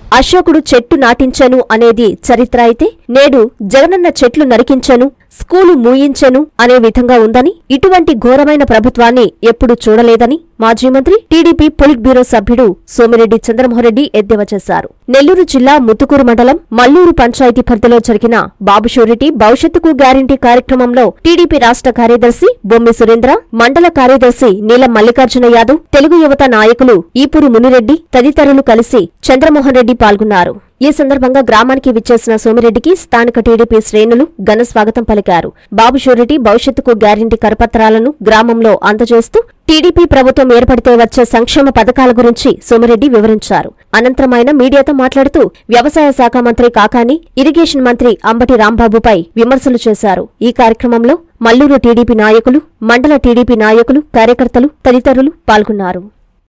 అశోకుడు చెట్టు నాటించను అనేది చరిత్ర అయితే నేడు జగనన్న చెట్లు నరికించను, స్కూలు మూయించను అనే విధంగా ఉందని, ఇటువంటి ఘోరమైన ప్రభుత్వాన్ని ఎప్పుడూ చూడలేదని మాజీ మంత్రి టీడీపీ పొలిట్ బ్యూరో సభ్యుడు సోమిరెడ్డి చంద్రమోహన్రెడ్డి ఎద్దేవా చేశారు. నెల్లూరు జిల్లా ముత్తుకూరు మండలం మల్లూరు పంచాయతీ పరిధిలో జరిగిన బాబు షూరిటీ భవిష్యత్తుకు గ్యారంటీ కార్యక్రమంలో టీడీపీ రాష్ట్ర కార్యదర్శి బొమ్మి సురేంద్ర, మండల కార్యదర్శి నీలం మల్లికార్జున యాదవ్, తెలుగు యువత నాయకులు ఈపూరు మునిరెడ్డి తదితరులు కలిసి చంద్రమోహన్రెడ్డి పాల్గొన్నారు. ఈ సందర్భంగా గ్రామానికి విచ్చేసిన సోమిరెడ్డికి స్థానిక టీడీపీ శ్రేణులు ఘన స్వాగతం పలికారు. బాబు షూరిటీ భవిష్యత్తుకు గ్యారంటీ కరపత్రాలను గ్రామంలో అందజేస్తూ టీడీపీ ప్రభుత్వం ఏర్పడితే వచ్చే సంక్షేమ పథకాల గురించి సోమిరెడ్డి వివరించారు. అనంతరం ఆయన మీడియాతో మాట్లాడుతూ వ్యవసాయ శాఖ మంత్రి కాకాని, ఇరిగేషన్ మంత్రి అంబటి రాంబాబుపై విమర్శలు చేశారు. ఈ కార్యక్రమంలో మల్లూరు టీడీపీ నాయకులు, మండల టీడీపీ నాయకులు, కార్యకర్తలు తదితరులు పాల్గొన్నారు.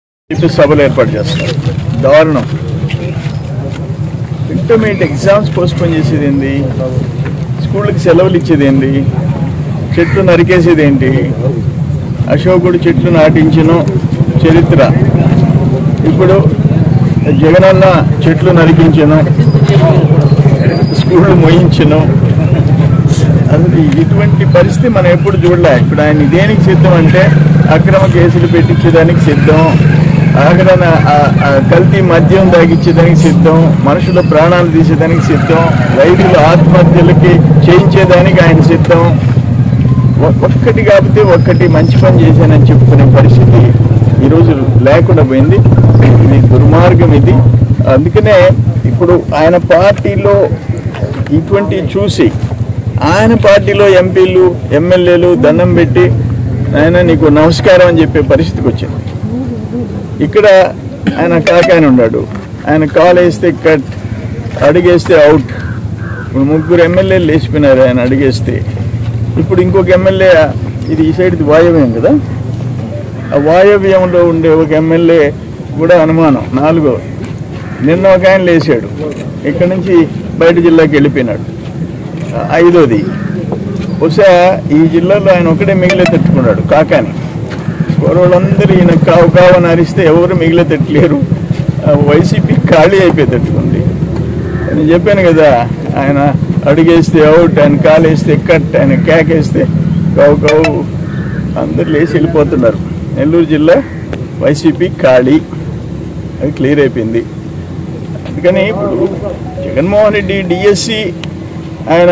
ఇంటర్మీడియట్ ఎగ్జామ్స్ పోస్ట్పోన్ చేసేది ఏంటి, స్కూళ్ళకి సెలవులు ఇచ్చేది ఏంటి, చెట్లు నరికేసేది ఏంటి, అశోకుడు చెట్లు నాటించిన చరిత్ర, ఇప్పుడు జగనన్న చెట్లు నరికించను, స్కూళ్ళు మోయించను. అసలు ఇటువంటి పరిస్థితి మనం ఎప్పుడు చూడలే. ఇప్పుడు ఆయన దేనికి సిద్ధం అంటే అక్రమ కేసులు పెట్టించేదానికి సిద్ధం, ఆఖరణ కల్తీ మద్యం తాగిచ్చేదానికి సిద్ధం, మనుషుల ప్రాణాలు తీసేదానికి సిద్ధం, రైతుల ఆత్మహత్యలకి చేయించేదానికి ఆయన సిద్ధం. ఒక్కటి కాకపోతే ఒక్కటి మంచి పని చేశానని చెప్పుకునే పరిస్థితి ఈరోజు లేకుండా పోయింది. ఇది దుర్మార్గం ఇది. అందుకనే ఇప్పుడు ఆయన పార్టీలో ఇటువంటి చూసి ఆయన పార్టీలో ఎంపీలు, ఎమ్మెల్యేలు దండం పెట్టి ఆయన నీకు నమస్కారం అని చెప్పే పరిస్థితికి వచ్చింది. ఇక్కడ ఆయన కాకాని ఉన్నాడు, ఆయన కాల్ వేస్తే కట్, అడిగేస్తే అవుట్. ఇప్పుడు ముగ్గురు ఎమ్మెల్యేలు లేచిపోయినారు ఆయన అడిగేస్తే. ఇప్పుడు ఇంకొక ఎమ్మెల్యే, ఇది ఈ సైడ్ వాయవ్యం కదా, ఆ వాయవ్యంలో ఉండే ఒక ఎమ్మెల్యే కూడా అనుమానం. నాలుగో నిన్న ఒక ఆయన లేచాడు, ఇక్కడ నుంచి బయట జిల్లాకి వెళ్ళిపోయినాడు. ఐదోది బహుశా ఈ జిల్లాలో ఆయన ఒకటే మిగిలే తట్టుకున్నాడు కాకాని. వాళ్ళందరూ ఈయన కావు కావని అరిస్తే ఎవరు మిగిలే తట్టలేరు. వైసీపీ ఖాళీ అయిపోయి తట్టుకుంది. నేను చెప్పాను కదా, ఆయన అడిగేస్తే అవుట్, ఆయన కాలేస్తే కట్, ఆయన కేకేస్తే కావు కావు, అందరు లేచి వెళ్ళిపోతున్నారు. నెల్లూరు జిల్లా వైసీపీ ఖాళీ, అది క్లియర్ అయిపోయింది. అందుకని ఇప్పుడు జగన్మోహన్ రెడ్డి డిఎస్సి ఆయన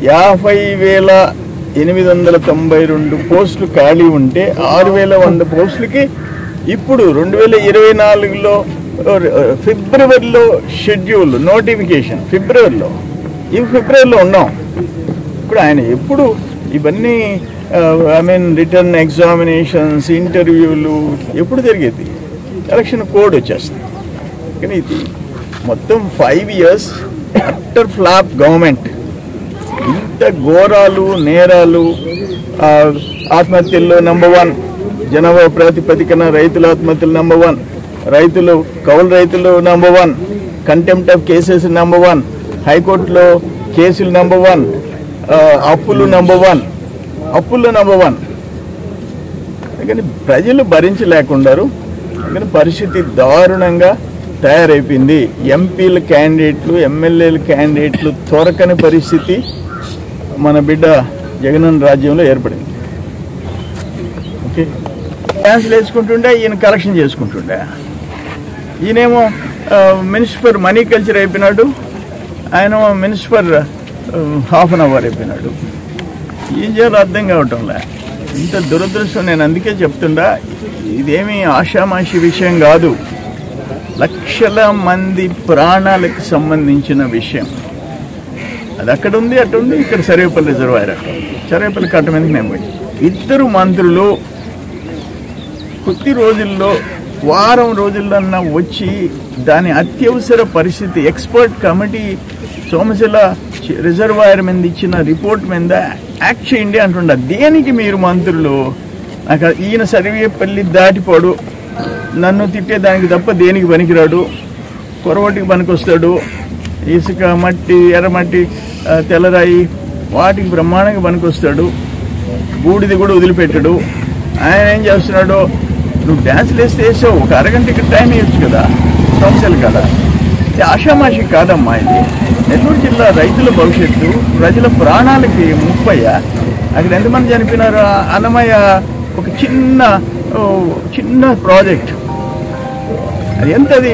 50,892 పోస్టులు ఖాళీ ఉంటే 6,100 పోస్టులకి ఇప్పుడు 2024లో ఫిబ్రవరిలో షెడ్యూల్ నోటిఫికేషన్, ఫిబ్రవరిలో ఉన్నాం. ఇప్పుడు ఆయన ఎప్పుడు ఇవన్నీ రిటర్న్ ఎగ్జామినేషన్స్, ఇంటర్వ్యూలు ఎప్పుడు జరిగేది? ఎలక్షన్ కోడ్ వచ్చేస్తుంది. కానీ ఇది మొత్తం 5 years అట్టర్ ఫ్లాప్ గవర్నమెంట్. ఇంత ఘోరాలు, నేరాలు, ఆత్మహత్యల్లో నంబర్ 1, జనాభా ప్రాతిపదికన రైతుల ఆత్మహత్యలు నంబర్ 1, రైతులు కౌలు రైతులు number 1, contempt of cases number 1, హైకోర్టులో కేసులు నంబర్ 1, అప్పులు నంబర్ 1. కానీ ప్రజలు భరించలేకున్నారు. కానీ పరిస్థితి దారుణంగా తయారైపోయింది. ఎంపీల క్యాండిడేట్లు, ఎమ్మెల్యేల క్యాండిడేట్లు దొరకని పరిస్థితి మన బిడ్డ జగనన్న రాజ్యంలో ఏర్పడింది. ఓకే, డ్యాన్స్లు వేసుకుంటుండే, ఈయన కలెక్షన్ చేసుకుంటుండే. ఈయనేమో మినిస్టర్ ఫర్ మనీ కల్చర్ అయిపోయినాడు, ఆయన minister for half an hour అయిపోయినాడు. ఏం చేయాలో అర్థం కావటంలే. ఇంత దురదృష్టం. నేను అందుకే చెప్తుండా, ఇదేమీ ఆషామాషి విషయం కాదు. లక్షల మంది ప్రాణాలకు సంబంధించిన విషయం. అది అక్కడ ఉంది, అటు ఉంది, ఇక్కడ సర్వేపల్లి రిజర్వాయర్, అక్కడ సర్వేపల్లి కట్ట మీదకి మేము పోయి 2 మంత్రులు కొద్ది రోజుల్లో, వారం రోజులన్నా వచ్చి దాని అత్యవసర పరిస్థితి ఎక్స్పర్ట్ కమిటీ సోమశిల రిజర్వాయర్ మీద ఇచ్చిన రిపోర్ట్ మీద యాక్ట్ చేయండి అంటుండ. దేనికి మీరు మంత్రులు? నాకు ఈయన సర్వేపల్లి దాటిపోడు, నన్ను తిట్టేదానికి తప్ప దేనికి పనికిరాడు. కొరవటికి పనికొస్తాడు, ఇసుక, మట్టి, ఎర్రమట్టి, తెల్లరాయి వాటికి బ్రహ్మాండంగా పనికొస్తాడు. బూడిది కూడా వదిలిపెట్టాడు. ఆయన ఏం చేస్తున్నాడు? నువ్వు డ్యాన్స్లు వేస్తే వేసావు, ఒక అరగంట ఇక్కడ టైం ఇవ్వచ్చు కదా, సమస్యలు కదా. ఇది ఆషామాషి కాదమ్మా. ఇది నెల్లూరు జిల్లా రైతుల భవిష్యత్తు, ప్రజల ప్రాణాలకి ముప్పయ్య. అక్కడ ఎంతమంది చనిపోయినారు? అన్నమయ్య ఒక చిన్న ప్రాజెక్ట్, అది ఎంతది?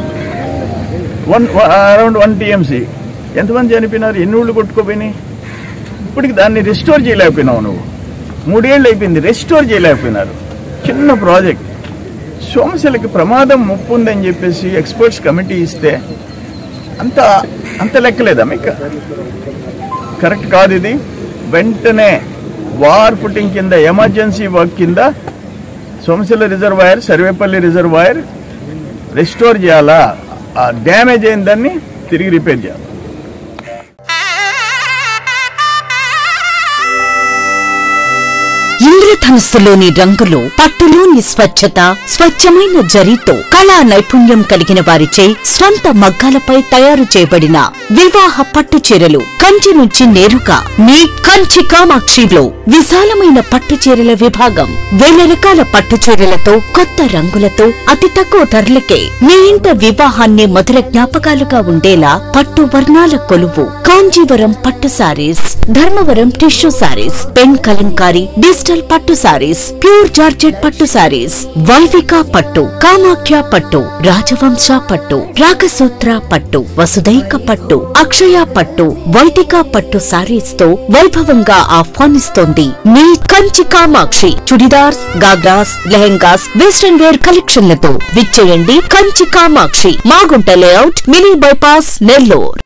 Around 1 TMC. ఎంతమంది చనిపోయినారు? ఎన్ని ఊళ్ళు కొట్టుకోపోయినాయి? ఇప్పటికి దాన్ని రెస్టోర్ చేయలేకపోయినావు నువ్వు. 3 ఏళ్ళు అయిపోయింది, రెస్టోర్ చేయలేకపోయినారు. చిన్న ప్రాజెక్ట్. సోమశిలకి ప్రమాదం ముప్పు ఉందని చెప్పేసి ఎక్స్పర్ట్స్ కమిటీ ఇస్తే అంత లెక్కలేదా మీకు? కరెక్ట్ కాదు ఇది. వెంటనే వార్ ఫుటింగ్ కింద, ఎమర్జెన్సీ వర్క్ కింద Somasila reservoir, Sarvepalli reservoir restore చేయాలా? డ్యామేజ్ అయిన దాన్ని తిరిగి రిపేర్ చేయాలి. ఇంద్రధనుస్సులోని రంగులు, పట్టులోని స్వచ్ఛత, స్వచ్ఛమైన జరీతో కళా నైపుణ్యం కలిగిన వారిచే స్వంత మగ్గాలపై తయారు చేయబడిన వివాహ పట్టు చీరలు కంచి నుంచి నేరుగా మీ కంచి కామాక్షిలో విశాలమైన పట్టు చీరల విభాగం. 1000 రకాల పట్టు చీరలతో, కొత్త రంగులతో, అతి తక్కువ ధరలకే మీ ఇంట వివాహాన్ని మధుర జ్ఞాపకాలుగా ఉండేలా పట్టు వర్ణాల కొలువు కాంజీవరం పట్టు sarees, Dharmavaram tissue sarees, pen Kalamkari, digital పట్టు సారీస్, ప్యూర్ జార్జెట్ పట్టు సారీస్, వైవిక పట్టు, కామాఖ్య పట్టు, రాజవంశ పట్టు, రాగసూత్ర పట్టు, వసుదైక పట్టు, అక్షయ పట్టు, వైదిక పట్టు సారీస్ తో వైభవంగా ఆహ్వానిస్తోంది మీ కంచి కామాక్షి. చుడిదార్స్, గాగ్రాస్, లెహెంగాస్, వెస్టర్న్ వేర్ కలెక్షన్లతో విచ్చేయండి Kanchi Kamakshi, Magunta layout, mini bypass, Nellore.